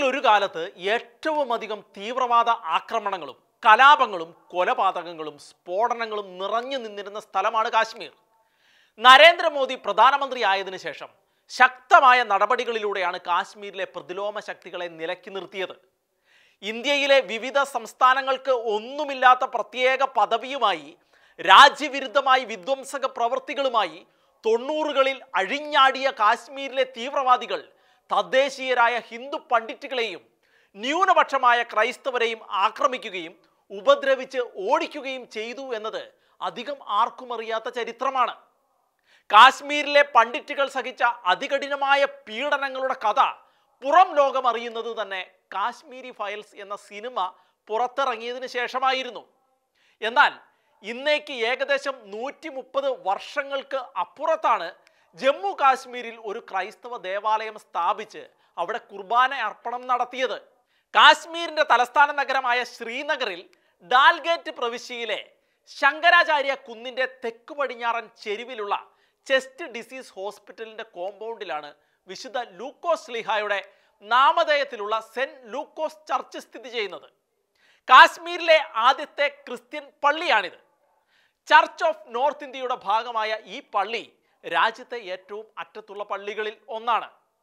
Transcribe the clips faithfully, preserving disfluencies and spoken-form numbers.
ഒരു കാലത്ത് ഏറ്റവും അധികം തീവ്രവാദ ആക്രമണങ്ങളും കലാപങ്ങളും കൊലപാതകങ്ങളും സ്ഫോടനങ്ങളും നിറഞ്ഞു നിന്നിരുന്ന സ്ഥലമാണ് കാശ്മീർ. നരേന്ദ്രമോദി പ്രധാനമന്ത്രി ആയതിനു ശേഷം ശക്തമായ നടപടികളിലൂടെയാണ് കാശ്മീരിലെ പ്രതിലോമ ശക്തികളെ നിലയ്ക്ക് നിർത്തിയത്. ഇന്ത്യയിലെ വിവിധ സംസ്ഥാനങ്ങൾക്ക് ഒന്നുമില്ലാത്ത പ്രത്യേക പദവിയുമായി രാജ്യവിരുദ്ധമായി വിധ്വംസക പ്രവൃത്തികളുമായി തൊണ്ണൂറുകളിൽ അഴിഞ്ഞാടിയ കാശ്മീരിലെ തീവ്രവാദികൾ തദ്ദേശീയരായ ഹിന്ദു പണ്ഡിറ്റുകളെയും ന്യൂനപക്ഷമായ ക്രൈസ്തവരെയും ആക്രമിക്കുകയും ഉപദ്രവിച്ച് ഓടിക്കുകയും ചെയ്തു എന്നത് അധികം ആർക്കും അറിയാത്ത ചരിത്രമാണ്. കാശ്മീരിലെ പണ്ഡിറ്റുകൾ സഹിച്ച അതികഠിനമായ പീഡനങ്ങളുടെ കഥ പുറം ലോകം അറിയുന്നത് തന്നെ കാശ്മീരി ഫയൽസ് എന്ന സിനിമ പുറത്തിറങ്ങിയതിന് ശേഷമായിരുന്നു. എന്നാൽ ഇന്നേക്ക് ഏകദേശം നൂറ്റി മുപ്പത് വർഷങ്ങൾക്ക് അപ്പുറത്താണ് ജമ്മു കാശ്മീരിൽ ഒരു ക്രൈസ്തവ ദേവാലയം സ്ഥാപിച്ച് അവിടെ കുർബാന അർപ്പണം നടത്തിയത്. കാശ്മീരിന്റെ തലസ്ഥാന നഗരമായ ശ്രീനഗറിൽ ഡാൽഗേറ്റ് പ്രവിശ്യയിലെ ശങ്കരാചാര്യ കുന്നിന്റെ തെക്കു പടിഞ്ഞാറൻ ചെരുവിലുള്ള ചെസ്റ്റ് ഡിസീസ് ഹോസ്പിറ്റലിന്റെ കോമ്പൗണ്ടിലാണ് വിശുദ്ധ ലൂക്കോസ് ശ്ലീഹായുടെ നാമധേയത്തിലുള്ള സെന്റ് ലൂക്കോസ് ചർച്ച് സ്ഥിതി ചെയ്യുന്നത്. കാശ്മീരിലെ ആദ്യത്തെ ക്രിസ്ത്യൻ പള്ളിയാണിത്. ചർച്ച് ഓഫ് നോർത്ത് ഇന്ത്യയുടെ ഭാഗമായ ഈ പള്ളി രാജ്യത്തെ ഏറ്റവും അറ്റത്തുള്ള പള്ളികളിൽ ഒന്നാണ്.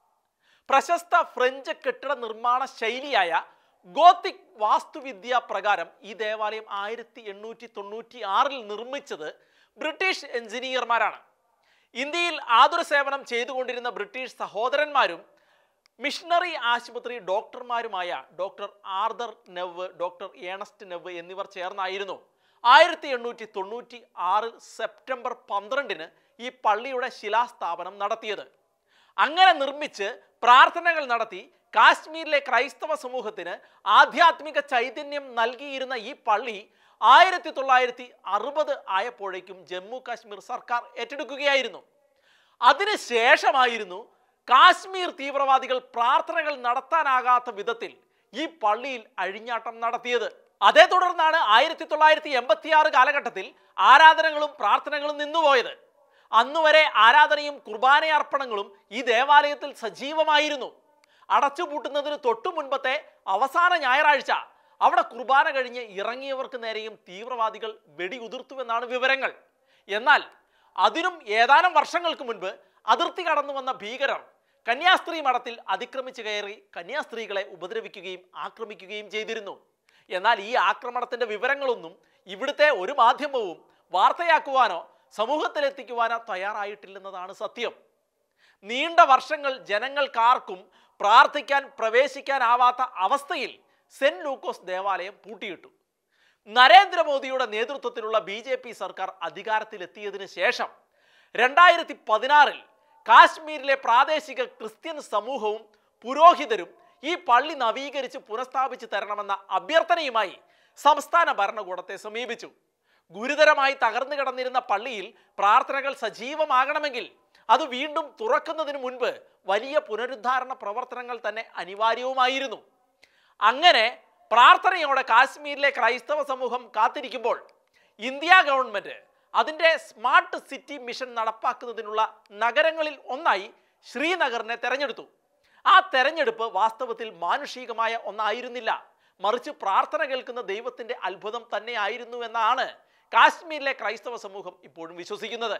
പ്രശസ്ത ഫ്രഞ്ച് കെട്ടിട നിർമ്മാണ ശൈലിയായ ഗോത്തിക് വാസ്തുവിദ്യ പ്രകാരം ഈ ദേവാലയം ആയിരത്തി എണ്ണൂറ്റി തൊണ്ണൂറ്റി ആറിൽ നിർമ്മിച്ചത് ബ്രിട്ടീഷ് എഞ്ചിനീയർമാരാണ്. ഇന്ത്യയിൽ ആതുര സേവനം ചെയ്തുകൊണ്ടിരുന്ന ബ്രിട്ടീഷ് സഹോദരന്മാരും മിഷണറി ആശുപത്രി ഡോക്ടർമാരുമായ doctor Arthur Neve, doctor Ernest Neve എന്നിവർ ചേർന്നായിരുന്നു ആയിരത്തി എണ്ണൂറ്റി തൊണ്ണൂറ്റി ആറ് സെപ്റ്റംബർ പന്ത്രണ്ടിന് ഈ പള്ളിയുടെ ശിലാസ്ഥാപനം നടത്തിയത്. അങ്ങനെ നിർമ്മിച്ച് പ്രാർത്ഥനകൾ നടത്തി കാശ്മീരിലെ ക്രൈസ്തവ സമൂഹത്തിന് ആധ്യാത്മിക ചൈതന്യം നൽകിയിരുന്ന ഈ പള്ളി ആയിരത്തി തൊള്ളായിരത്തി അറുപത് ആയപ്പോഴേക്കും ജമ്മു കാശ്മീർ സർക്കാർ ഏറ്റെടുക്കുകയായിരുന്നു. അതിനുശേഷമായിരുന്നു കാശ്മീർ തീവ്രവാദികൾ പ്രാർത്ഥനകൾ നടത്താനാകാത്ത വിധത്തിൽ ഈ പള്ളിയിൽ അഴിഞ്ഞാട്ടം നടത്തിയത്. അതേ തുടർന്നാണ് ആയിരത്തി തൊള്ളായിരത്തി എൺപത്തി ആറ് കാലഘട്ടത്തിൽ ആരാധനകളും പ്രാർത്ഥനകളും നിന്നുപോയത്. അന്നുവരെ ആരാധനയും കുർബാനയർപ്പണങ്ങളും ഈ ദേവാലയത്തിൽ സജീവമായിരുന്നു. അടച്ചുപൂട്ടുന്നതിന് തൊട്ടു മുൻപത്തെ അവസാന ഞായറാഴ്ച അവിടെ കുർബാന കഴിഞ്ഞ് ഇറങ്ങിയവർക്ക് നേരെയും തീവ്രവാദികൾ വെടിയുതിർത്തുവെന്നാണ് വിവരങ്ങൾ. എന്നാൽ അതിനും ഏതാനും വർഷങ്ങൾക്ക് മുൻപ് അതിർത്തി കടന്നു വന്ന ഭീകരർ കന്യാസ്ത്രീ മഠത്തിൽ അതിക്രമിച്ചു കയറി കന്യാസ്ത്രീകളെ ഉപദ്രവിക്കുകയും ആക്രമിക്കുകയും ചെയ്തിരുന്നു. എന്നാൽ ഈ ആക്രമണത്തിന്റെ വിവരങ്ങളൊന്നും ഇവിടുത്തെ ഒരു മാധ്യമവും വാർത്തയാക്കുവാനോ സമൂഹത്തിലെത്തിക്കുവാനോ തയ്യാറായിട്ടില്ലെന്നതാണ് സത്യം. നീണ്ട വർഷങ്ങൾ ജനങ്ങൾക്കാർക്കും പ്രാർത്ഥിക്കാൻ പ്രവേശിക്കാനാവാത്ത അവസ്ഥയിൽ സെന്റ് ലൂക്കോസ് ദേവാലയം പൂട്ടിയിട്ടു. നരേന്ദ്രമോദിയുടെ നേതൃത്വത്തിലുള്ള ബി ജെ പി സർക്കാർ അധികാരത്തിലെത്തിയതിനു ശേഷം രണ്ടായിരത്തി പതിനാറിൽ കാശ്മീരിലെ പ്രാദേശിക ക്രിസ്ത്യൻ സമൂഹവും പുരോഹിതരും ഈ പള്ളി നവീകരിച്ച് പുനഃസ്ഥാപിച്ച് തരണമെന്ന അഭ്യർത്ഥനയുമായി സംസ്ഥാന ഭരണകൂടത്തെ സമീപിച്ചു. ഗുരുതരമായി തകർന്നു കിടന്നിരുന്ന പള്ളിയിൽ പ്രാർത്ഥനകൾ സജീവമാകണമെങ്കിൽ അത് വീണ്ടും തുറക്കുന്നതിന് മുൻപ് വലിയ പുനരുദ്ധാരണ പ്രവർത്തനങ്ങൾ തന്നെ അനിവാര്യവുമായിരുന്നു. അങ്ങനെ പ്രാർത്ഥനയോടെ കാശ്മീരിലെ ക്രൈസ്തവ സമൂഹം കാത്തിരിക്കുമ്പോൾ ഇന്ത്യ ഗവൺമെന്റ് അതിൻ്റെ സ്മാർട്ട് സിറ്റി മിഷൻ നടപ്പാക്കുന്നതിനുള്ള നഗരങ്ങളിൽ ഒന്നായി ശ്രീനഗറിനെ തെരഞ്ഞെടുത്തു. ആ തെരഞ്ഞെടുപ്പ് വാസ്തവത്തിൽ മാനുഷികമായ ഒന്നായിരുന്നില്ല, മറിച്ച് പ്രാർത്ഥന കേൾക്കുന്ന ദൈവത്തിൻ്റെ അത്ഭുതം തന്നെയായിരുന്നു എന്നാണ് കാശ്മീരിലെ ക്രൈസ്തവ സമൂഹം ഇപ്പോഴും വിശ്വസിക്കുന്നത്.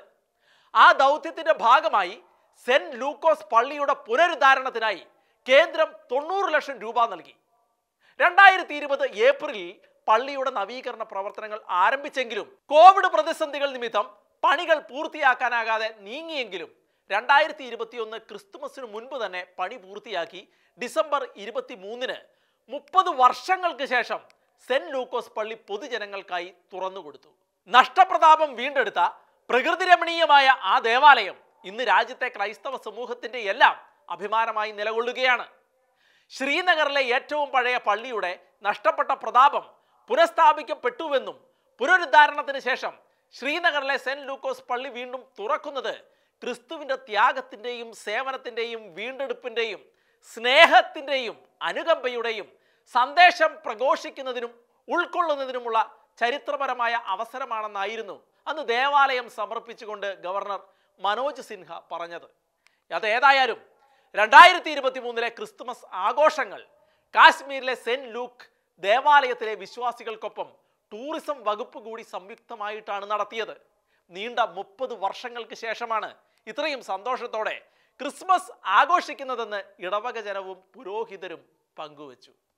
ആ ദൗത്യത്തിൻ്റെ ഭാഗമായി സെന്റ് ലൂക്കോസ് പള്ളിയുടെ പുനരുദ്ധാരണത്തിനായി കേന്ദ്രം തൊണ്ണൂറ് ലക്ഷം രൂപ നൽകി. രണ്ടായിരത്തി ഇരുപത് ഏപ്രിലിൽ പള്ളിയുടെ നവീകരണ പ്രവർത്തനങ്ങൾ ആരംഭിച്ചെങ്കിലും കോവിഡ് പ്രതിസന്ധികൾ നിമിത്തം പണികൾ പൂർത്തിയാക്കാനാകാതെ നീങ്ങിയെങ്കിലും രണ്ടായിരത്തി ഇരുപത്തി ഒന്ന് ക്രിസ്തുമസിന് മുൻപ് തന്നെ പണി പൂർത്തിയാക്കി ഡിസംബർ ഇരുപത്തി മൂന്നിന് മുപ്പത് വർഷങ്ങൾക്ക് ശേഷം സെന്റ് ലൂക്കോസ് പള്ളി പൊതുജനങ്ങൾക്കായി തുറന്നുകൊടുത്തു. നഷ്ടപ്രതാപം വീണ്ടെടുത്ത പ്രകൃതി രമണീയമായ ആ ദേവാലയം ഇന്ന് രാജ്യത്തെ ക്രൈസ്തവ സമൂഹത്തിന്റെ എല്ലാം അഭിമാനമായി നിലകൊള്ളുകയാണ്. ശ്രീനഗറിലെ ഏറ്റവും പഴയ പള്ളിയുടെ നഷ്ടപ്പെട്ട പ്രതാപം പുനഃസ്ഥാപിക്കപ്പെട്ടുവെന്നും പുനരുദ്ധാരണത്തിന് ശേഷം ശ്രീനഗറിലെ സെന്റ് ലൂക്കോസ് പള്ളി വീണ്ടും തുറക്കുന്നത് ക്രിസ്തുവിൻ്റെ ത്യാഗത്തിൻ്റെയും സേവനത്തിൻ്റെയും വീണ്ടെടുപ്പിൻ്റെയും സ്നേഹത്തിൻ്റെയും അനുകമ്പയുടെയും സന്ദേശം പ്രഘോഷിക്കുന്നതിനും ഉൾക്കൊള്ളുന്നതിനുമുള്ള ചരിത്രപരമായ അവസരമാണെന്നായിരുന്നു അന്ന് ദേവാലയം സമർപ്പിച്ചുകൊണ്ട് ഗവർണർ മനോജ് സിൻഹ പറഞ്ഞത്. അതേതായാലും രണ്ടായിരത്തി ഇരുപത്തി മൂന്നിലെ ക്രിസ്തുമസ് ആഘോഷങ്ങൾ കാശ്മീരിലെ സെന്റ് ലൂക്ക് ദേവാലയത്തിലെ വിശ്വാസികൾക്കൊപ്പം ടൂറിസം വകുപ്പ് കൂടി സംയുക്തമായിട്ടാണ് നടത്തിയത്. നീണ്ട മുപ്പത് വർഷങ്ങൾക്ക് ശേഷമാണ് ഇത്രയും സന്തോഷത്തോടെ ക്രിസ്മസ് ആഘോഷിക്കുന്നതെന്ന് ഇടവക ജനവും പുരോഹിതരും പങ്കുവച്ചു.